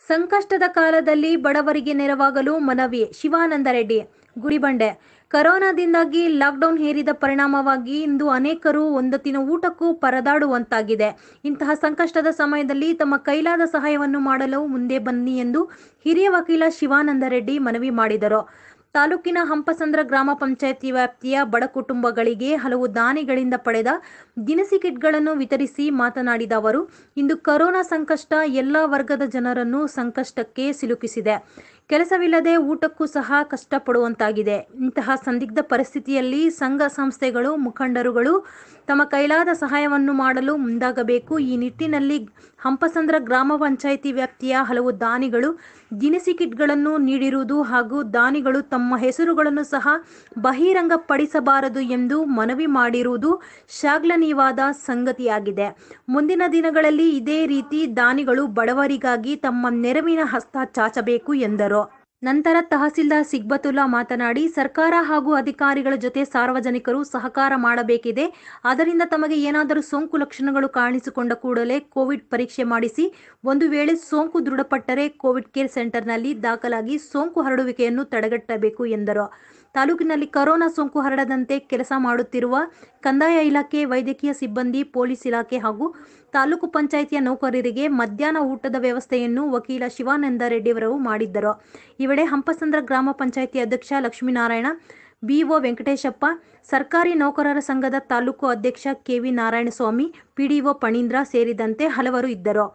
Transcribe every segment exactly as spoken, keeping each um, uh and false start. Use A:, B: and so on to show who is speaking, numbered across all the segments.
A: ಸಂಕಷ್ಟದ ಕಾಲದಲ್ಲಿ ಬಡವರಿಗೆ ನೆರವಾಗಲು ಮನವಿ. ಶಿವಾನಂದ ರೆಡ್ಡಿ, ಗುಡಿಬಂಡೆ. ಕರೋನಾದಿಂದಾಗಿ ಲಾಕ್ಡೌನ್ ಹೇರಿದ ಪರಿಣಾಮವಾಗಿ ಇಂದು ಅನೇಕರು ಒಂದೊತ್ತಿನ ಊಟಕ್ಕೂ ಪರದಾಡುವಂತಾಗಿದೆ. ಇಂತಹ ಸಂಕಷ್ಟದ ಸಮಯದಲ್ಲಿ ತಮ್ಮ ಕೈಲಾದ ಸಹಾಯವನ್ನು ಮಾಡಲು ಮುಂದೆ ಬನ್ನಿ ಎಂದು ಹಿರಿಯ ವಕೀಲ ಶಿವಾನಂದ ರೆಡ್ಡಿ ಮನವಿ ಮಾಡಿದರು. ತಾಲೂಕಿನ ಹಂಪಸಂದ್ರ ಗ್ರಾಮ ಪಂಚಾಯಿತಿ ವ್ಯಾಪ್ತಿಯ ಬಡ ಕುಟುಂಬಗಳಿಗೆ ಹಲವು ದಾನಿಗಳಿಂದ ಪಡೆದ ದಿನಸಿ ಕಿಟ್ಗಳನ್ನು ವಿತರಿಸಿ ಮಾತನಾಡಿದ ಅವರು, ಇಂದು ಕೊರೋನಾ ಸಂಕಷ್ಟ ಎಲ್ಲ ವರ್ಗದ ಜನರನ್ನು ಸಂಕಷ್ಟಕ್ಕೆ ಸಿಲುಕಿಸಿದೆ. ಕೆಲಸವಿಲ್ಲದೆ ಊಟಕ್ಕೂ ಸಹ ಕಷ್ಟಪಡುವಂತಾಗಿದೆ. ಇಂತಹ ಸಂದಿಗ್ಧ ಪರಿಸ್ಥಿತಿಯಲ್ಲಿ ಸಂಘ ಸಂಸ್ಥೆಗಳು, ಮುಖಂಡರುಗಳು ತಮ್ಮ ಕೈಲಾದ ಸಹಾಯವನ್ನು ಮಾಡಲು ಮುಂದಾಗಬೇಕು. ಈ ನಿಟ್ಟಿನಲ್ಲಿ ಹಂಪಸಂದ್ರ ಗ್ರಾಮ ಪಂಚಾಯಿತಿ ವ್ಯಾಪ್ತಿಯ ಹಲವು ದಾನಿಗಳು ದಿನಸಿ ಕಿಟ್ಗಳನ್ನು ನೀಡಿರುವುದು ಹಾಗೂ ದಾನಿಗಳು ತಮ್ಮ ಹೆಸರುಗಳನ್ನು ಸಹ ಬಹಿರಂಗಪಡಿಸಬಾರದು ಎಂದು ಮನವಿ ಮಾಡಿರುವುದು ಶ್ಲಾಘನೀಯವಾದ ಸಂಗತಿಯಾಗಿದೆ. ಮುಂದಿನ ದಿನಗಳಲ್ಲಿ ಇದೇ ರೀತಿ ದಾನಿಗಳು ಬಡವರಿಗಾಗಿ ತಮ್ಮ ನೆರವಿನ ಹಸ್ತ ಚಾಚಬೇಕು ಎಂದರು. ನಂತರ ತಹಸೀಲ್ದಾರ್ ಸಿಗ್ಬತುಲ್ಲಾ ಮಾತನಾಡಿ, ಸರ್ಕಾರ ಹಾಗೂ ಅಧಿಕಾರಿಗಳ ಜೊತೆ ಸಾರ್ವಜನಿಕರು ಸಹಕಾರ ಮಾಡಬೇಕಿದೆ. ಆದ್ದರಿಂದ ತಮಗೆ ಏನಾದರೂ ಸೋಂಕು ಲಕ್ಷಣಗಳು ಕಾಣಿಸಿಕೊಂಡ ಕೂಡಲೇ ಕೋವಿಡ್ ಪರೀಕ್ಷೆ ಮಾಡಿಸಿ, ಒಂದು ವೇಳೆ ಸೋಂಕು ದೃಢಪಟ್ಟರೆ ಕೋವಿಡ್ ಕೇರ್ ಸೆಂಟರ್ನಲ್ಲಿ ದಾಖಲಾಗಿ ಸೋಂಕು ಹರಡುವಿಕೆಯನ್ನು ತಡೆಗಟ್ಟಬೇಕು ಎಂದರು. ತಾಲೂಕಿನಲ್ಲಿ ಕೊರೋನಾ ಸೋಂಕು ಹರಡದಂತೆ ಕೆಲಸ ಮಾಡುತ್ತಿರುವ ಕಂದಾಯ ಇಲಾಖೆ, ವೈದ್ಯಕೀಯ ಸಿಬ್ಬಂದಿ, ಪೊಲೀಸ್ ಇಲಾಖೆ ಹಾಗೂ ತಾಲೂಕು ಪಂಚಾಯಿತಿಯ ನೌಕರರಿಗೆ ಮಧ್ಯಾಹ್ನ ಊಟದ ವ್ಯವಸ್ಥೆಯನ್ನು ವಕೀಲ ಶಿವಾನಂದ ರೆಡ್ಡಿಯವರು ಮಾಡಿದ್ದರು. ಈ ವೇಳೆ ಹಂಪಸಂದ್ರ ಗ್ರಾಮ ಪಂಚಾಯಿತಿ ಅಧ್ಯಕ್ಷ ಲಕ್ಷ್ಮೀನಾರಾಯಣ, ಬಿಇಒ ವೆಂಕಟೇಶಪ್ಪ, ಸರ್ಕಾರಿ ನೌಕರರ ಸಂಘದ ತಾಲೂಕು ಅಧ್ಯಕ್ಷ ಕೆವಿ ನಾರಾಯಣಸ್ವಾಮಿ, ಪಿಡಿಒ ಫಣೀಂದ್ರ ಸೇರಿದಂತೆ ಹಲವರು ಇದ್ದರು.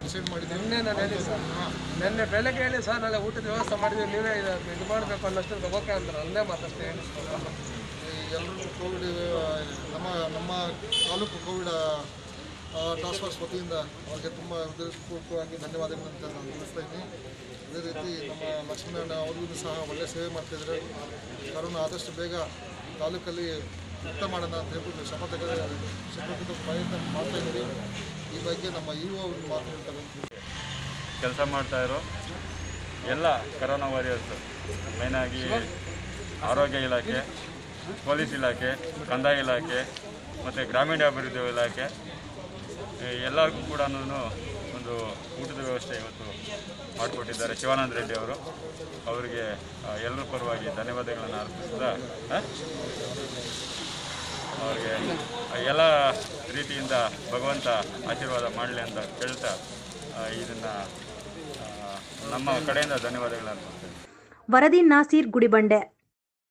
B: ನಿನ್ನೆ ಬೆಳಗ್ಗೆ ಹೇಳಿ ಸರ್, ನಾಳೆ ಊಟದ ವ್ಯವಸ್ಥೆ ಮಾಡಿದ್ವಿ, ನೀವೇ ಇದು ಮಾಡಬೇಕು ಅನ್ನೋಷ್ಟು ಓಕೆ ಅಂದ್ರೆ ಅಲ್ಲೇ ಮಾತಷ್ಟೇ ಹೇಳಿ.
C: ಎಲ್ಲರಿಗೂ ಕೋವಿಡ್ ನಮ್ಮ ನಮ್ಮ ತಾಲೂಕು ಕೋವಿಡ್ ಟಾಸ್ಕ್ ಫೋರ್ಸ್ ವತಿಯಿಂದ ಅವರಿಗೆ ತುಂಬ ಹೃದಯಪೂರ್ವಕವಾಗಿ ಧನ್ಯವಾದಗಳನ್ನು ನಾನು ತಿಳಿಸ್ತಾ ಇದ್ದೀನಿ. ಅದೇ ರೀತಿ ನಮ್ಮ ಲಕ್ಷ್ಮೀನಾರಾಯಣ ಅವ್ರಿಗೂ ಸಹ ಒಳ್ಳೆಯ ಸೇವೆ ಮಾಡ್ತಾಯಿದ್ದಾರೆ. ಕರೋನಾ ಆದಷ್ಟು ಬೇಗ ತಾಲೂಕಲ್ಲಿ ಮುಕ್ತ ಮಾಡೋಣ ಅಂತ ಹೇಳ್ಬಿಟ್ಟು ಶಪಥ ಶಪಥದ ಪ್ರಯತ್ನ ಮಾಡ್ತಾಯಿದ್ದೀವಿ. ಈ ಬಗ್ಗೆ ನಮ್ಮ ಇ ಒ ಅವರು ಮಾತನಾಡ್ತಾರೆ.
D: ಕೆಲಸ ಮಾಡ್ತಾಯಿರೋ ಎಲ್ಲ ಕರೋನಾ ವಾರಿಯರ್ಸ್, ಮೇಯ್ನಾಗಿ ಆರೋಗ್ಯ ಇಲಾಖೆ, ಪೊಲೀಸ್ ಇಲಾಖೆ, ಕಂದಾಯ ಇಲಾಖೆ ಮತ್ತು ಗ್ರಾಮೀಣಾಭಿವೃದ್ಧಿ ಇಲಾಖೆ ಎಲ್ಲರಿಗೂ ಕೂಡ ಒಂದು ಊಟದ ವ್ಯವಸ್ಥೆ ಇವತ್ತು ಮಾಡಿಕೊಟ್ಟಿದ್ದಾರೆ ಶಿವಾನಂದ ರೆಡ್ಡಿ ಅವರು. ಅವರಿಗೆ ಎಲ್ಲರ ಪರವಾಗಿ ಧನ್ಯವಾದಗಳನ್ನು ಅರ್ಪಿಸಿದ ಅವರಿಗೆ ಎಲ್ಲ ರೀತಿಯಿಂದ ಭಗವಂತ ಆಶೀರ್ವಾದ ಮಾಡಲಿ ಅಂತ ಕೇಳ್ತಾ ಇದನ್ನು ನಮ್ಮ ಕಡೆಯಿಂದ ಧನ್ಯವಾದಗಳನ್ನು ಅರ್ಪಿಸ್ತೇನೆ.
A: ವರದಿ ನಾಸೀರ್, ಗುಡಿಬಂಡೆ.